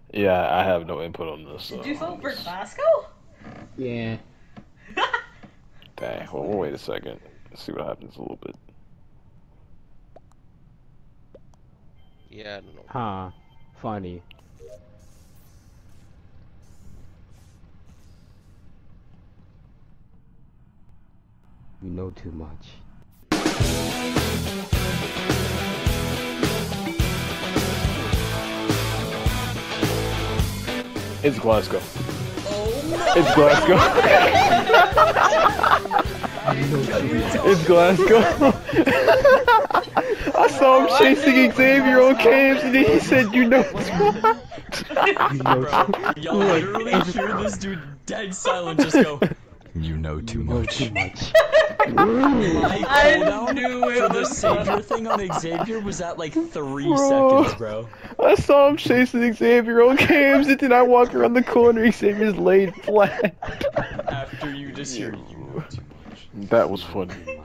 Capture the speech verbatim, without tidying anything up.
Yeah, I have no input on this. So Did you vote for just- Glasgow? Yeah. Dang, well, we'll wait a second. Let's see what happens a little bit. Yeah, I don't know. Huh. Funny. You know too much. It's Glasgow. Oh no! It's Glasgow. It's Glasgow. I saw him chasing Xavier on cams and then he said, you know too much. You know Bro, too y'all literally hear this dude dead silent just go, you know too You know much. too much. My I cooldown knew it for the was savior thing on Xavier was at like three Bro. seconds, bro. I saw him chasing Xavier on cams and then I walk around the corner, Xavier's laid flat. After you just hear, you know too much. That was funny.